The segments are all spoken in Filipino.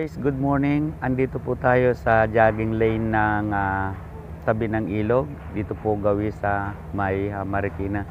Guys, good morning. Andito po tayo sa jogging lane ng tabi ng ilog. Dito po gawi sa may Marikina.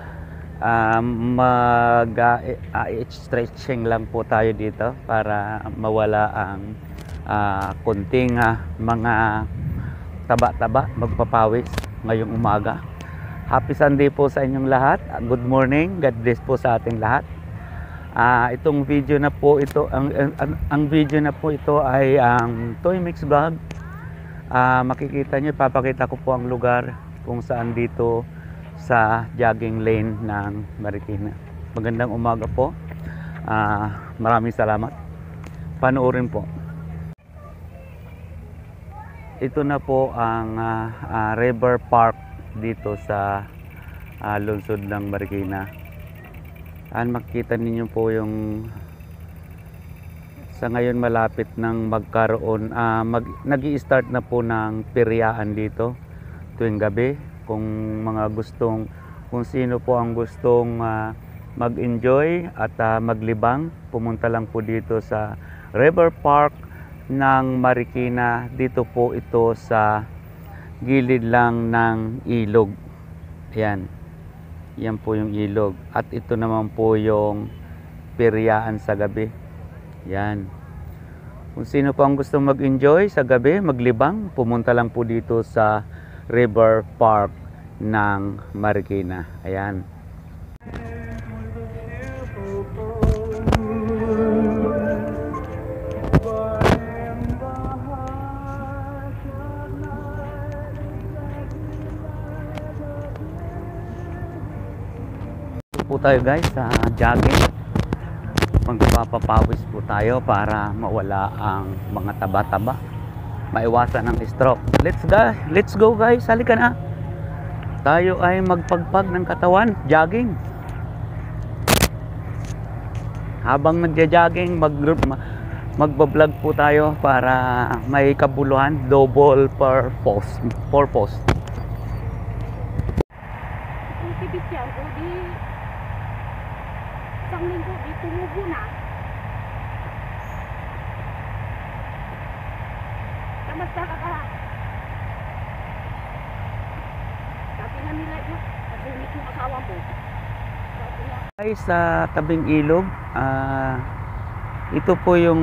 Stretching lang po tayo dito para mawala ang kunting mga taba-taba, magpapawis ngayong umaga. Happy Sunday po sa inyong lahat. Good morning. God bless po sa ating lahat. Itong video na po ito, ang video na po ito ay ang Toy Mix Vlog. Makikita nyo, papakita ko po ang lugar kung saan dito sa jogging lane ng Marikina. Magandang umaga po. Maraming salamat. Panoorin po. Ito na po ang River Park dito sa lungsod ng Marikina. Makikita ninyo po yung sa ngayon malapit ng magkaroon nag-i-start na po ng piryaan dito tuwing gabi. Kung sino po ang gustong mag-enjoy at maglibang, pumunta lang po dito sa River Park ng Marikina. Dito po ito sa gilid lang ng ilog. Yan po yung ilog. At ito naman po yung piryaan sa gabi. Yan. Kung sino po ang gusto mag-enjoy sa gabi, maglibang, pumunta lang po dito sa River Park ng Marikina. Ayan. Po tayo guys sa jogging. Magpapapawis po tayo para mawala ang mga taba-taba, maiwasan ang stroke. Let's go guys, halika na. Tayo ay magpagpag ng katawan, jogging. Habang nagja-jogging, magba-vlog po tayo para may kabuluhan, double purpose. Isang linggo, di tumubo na. Kamusta ka ka? Sabi nga nila yun, nagumit yung asawa mo. Guys, sa tabing ilog, ito po yung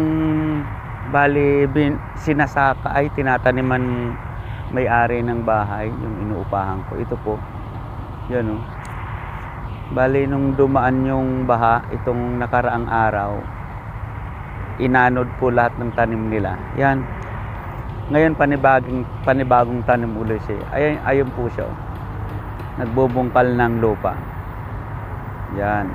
sinasaka ay tinataniman may-ari ng bahay, yung inuupahan ko. Ito po, yan o. Bali, nung dumaan yung baha, itong nakaraang araw, inanod po lahat ng tanim nila. Yan. Ngayon, panibagong tanim ulit siya. Ayun po siya. Nagbubungkal ng lupa. Yan.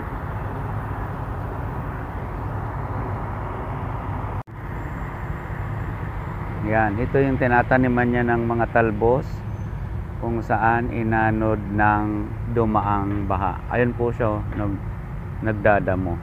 Yan. Ito yung tinataniman niya ng mga talbos, kung saan inanod ng dumaang baha. Ayun po siya, nagdadamo.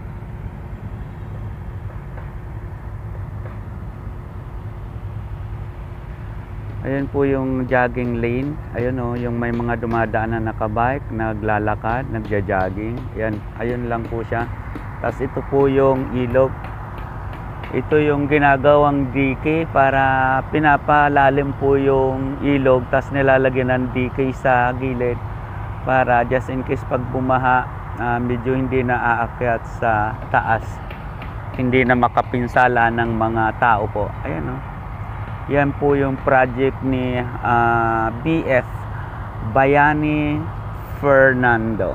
Ayun po yung jogging lane. Ayun o, yung may mga dumadaan na nakabike, naglalakad, nagja-jogging. Ayun lang po siya. Tapos ito po yung ilog. Ito yung ginagawang dike para pinapalalim po yung ilog, tas nilalagyan ng dike sa gilid para just in case pag bumaha, medyo hindi na aakyat sa taas, hindi na makapinsala ng mga tao po. Ayan o. Yan po yung project ni BF Bayani Fernando.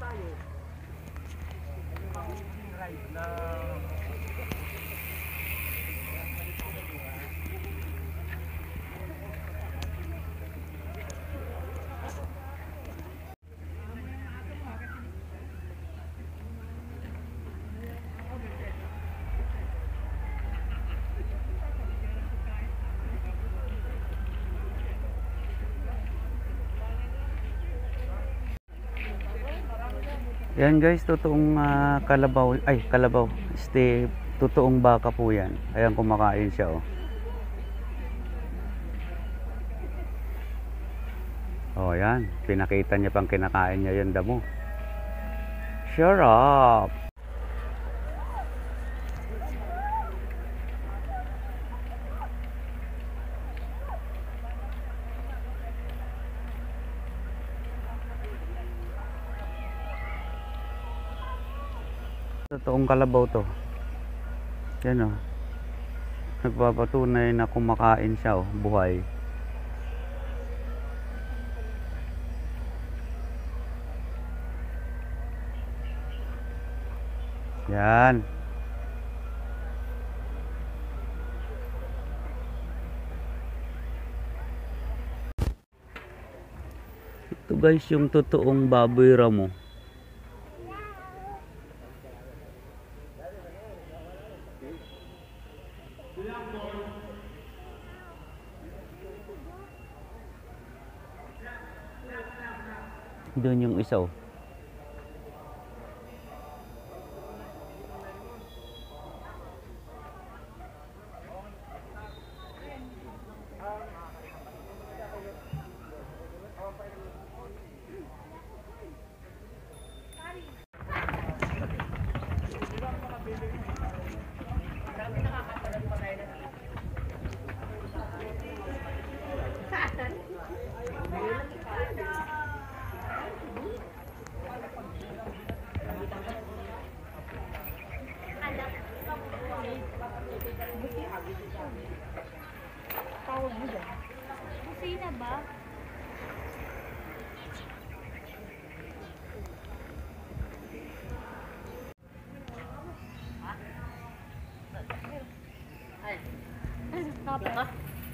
Yan guys, totoong kalabaw, ay kalabaw, totoong baka po yan. Ayan, kumakain siya oh. Oh yan, pinakita niya pang kinakain niya yung damo. Shut up! Totoong kalabaw to. Yan oh. Nagpapatunay na kumakain siya oh, buhay. Yan. Ito guys yung totoong baboy ramo. Doon yung isa oh. Kusina ba? Kapit ka?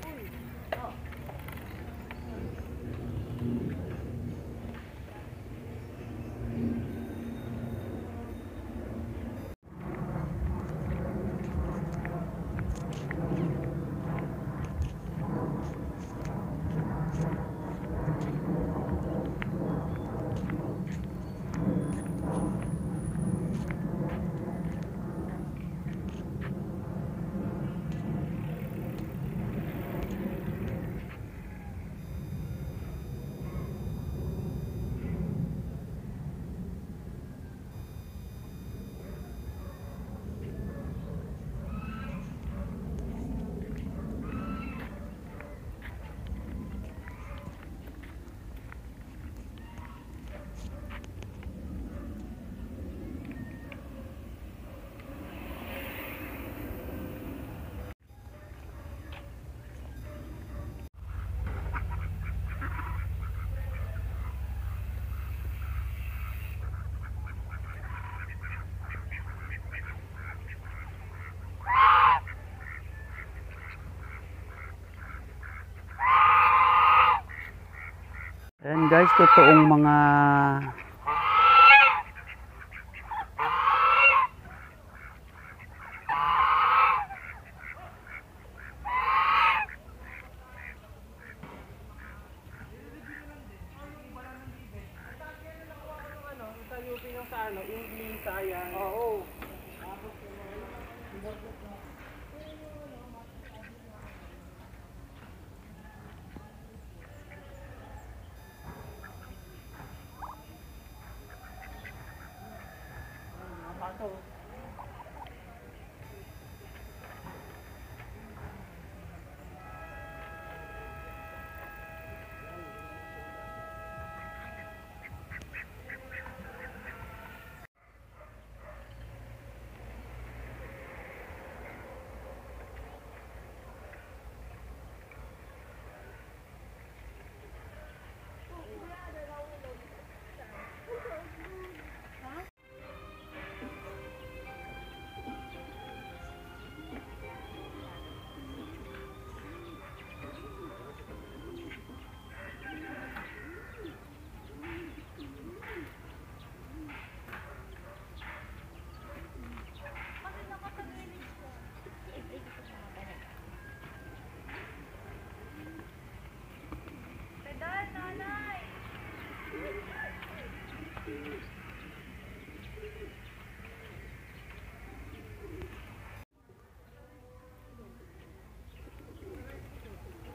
Ayan guys, totoong mga Oo.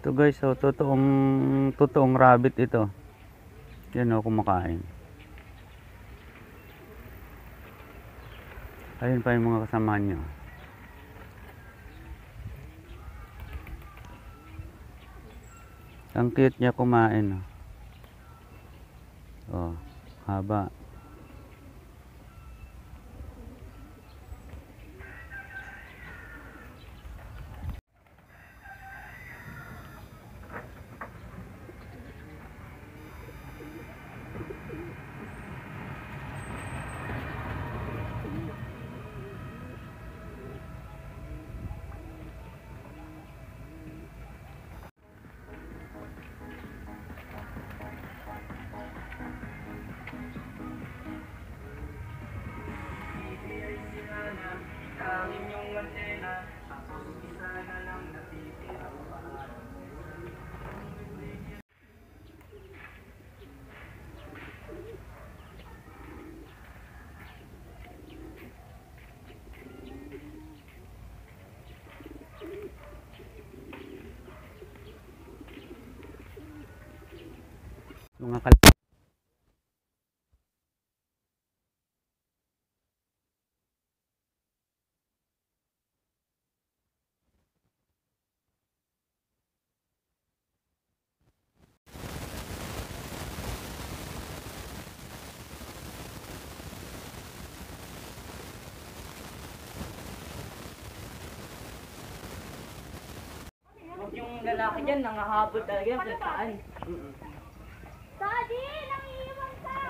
Ito guys, oh, totoong rabbit ito. Yan oh, kumakain. Ayun pa yung mga kasama nyo. Ang cute niya kumain. Oh, haba. Mga Yung lalaki dyan, nangahabol talaga yan kung saan. Daddy, nangiiwan ka!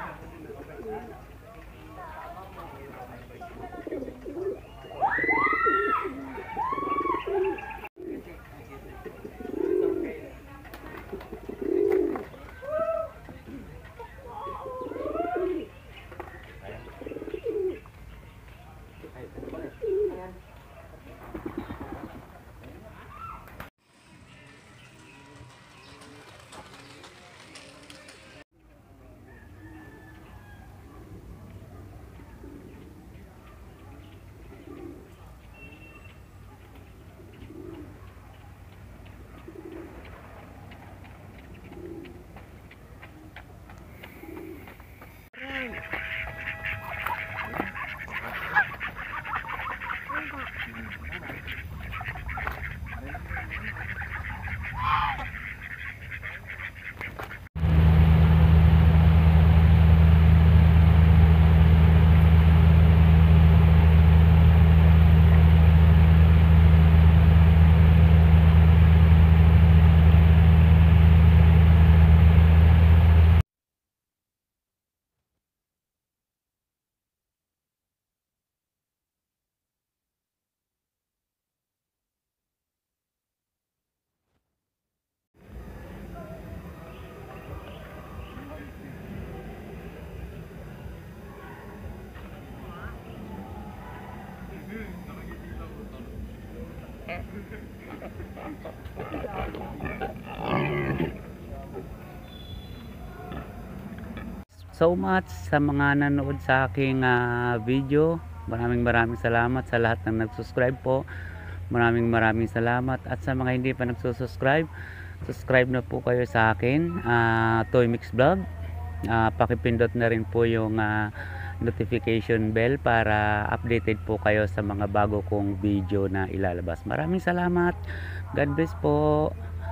so much sa mga nanood sa aking video. Maraming salamat sa lahat ng nag-subscribe po. Maraming salamat. At sa mga hindi pa nagsusubscribe, subscribe na po kayo sa akin, Toy Mix Vlog. Pakipindot na rin po yung notification bell para updated po kayo sa mga bago kong video na ilalabas. Maraming salamat. God bless po.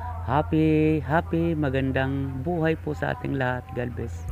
Happy magandang buhay po sa ating lahat. God bless.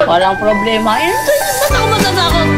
Walang problema. Eh, ba't ako matatakot?